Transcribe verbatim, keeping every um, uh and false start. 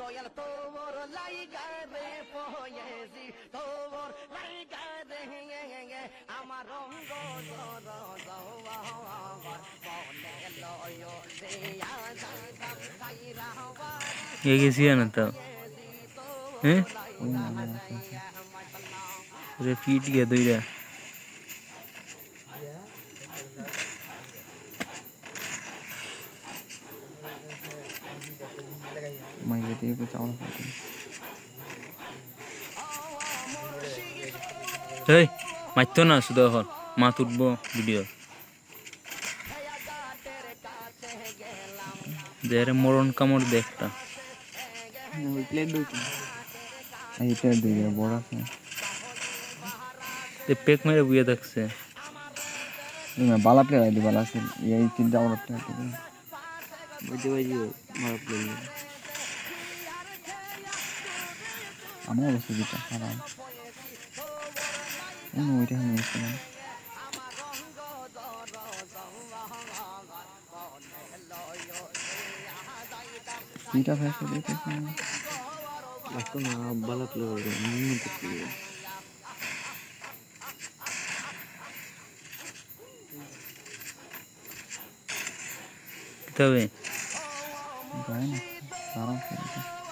ये कैसी है ना तब हैं रिपीट किया तो इधर मैं ये तो कुछ और এই মারতো না শুধু এখন মা তুলবো ভিডিও দেরে মরণ কামড় দেখটা ওই প্লেট দুই এই প্লেট দুই বড় আছে তে পেক মেরে বুয়ে দেখছে না বালা প্লেট আইডি বালা আছে এই তিনটা আমার প্লেট আছে বুঝতে পারছি মারা প্লেট আমার অবস্থা যেটা খারাপ আমি ওইটা নিয়ে এসেছিলাম सीटा फैसले देते हैं आपको ना बाला प्ले हो गया नहीं तो तबे गाय ना सारा